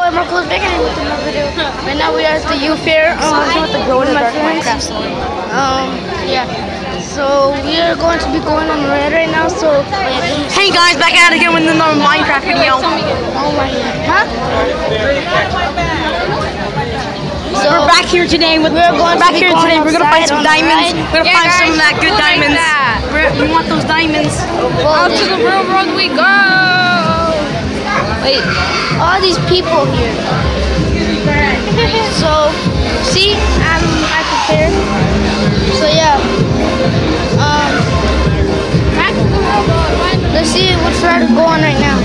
Marcos back and with another video. Right now we are at the youth fair. With the girl in my friends. Yeah. So we are going to be going on the red right now. So hey guys, back at it again with another Minecraft video. Oh my god. Huh? So we're back here today with we're gonna find some diamonds. We're gonna find some of that good diamonds. We want those diamonds. Out to the real world we go. Wait, all these people here. So, see, I'm at the fair. So yeah. Let's see which route we're going right now.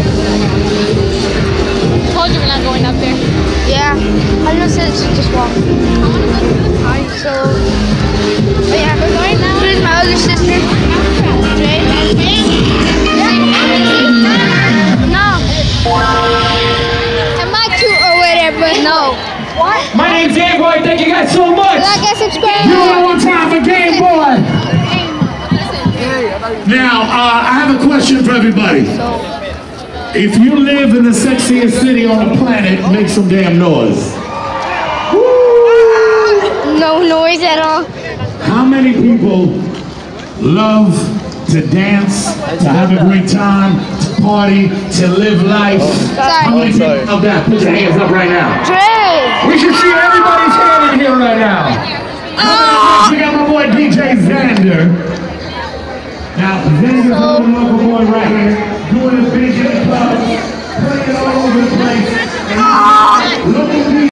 Told you we're not going up there. Yeah, I just said to just walk. So, yeah, we're going now. Here's my other sister. Am I cute or whatever? No. What? My name's Game Boy. Thank you guys so much. Like and subscribe. You know one time for Game Boy. Now, I have a question for everybody. If you live in the sexiest city on the planet, make some damn noise. No noise at all. How many people love to dance, to have a great time, to party, to live life? How many people love that? Put your hands up right now. Dre. We should see everybody's hand in here right now. We got my boy DJ Xander. Now, Xander's a local boy right here, doing a big hip hop, playing all over the place.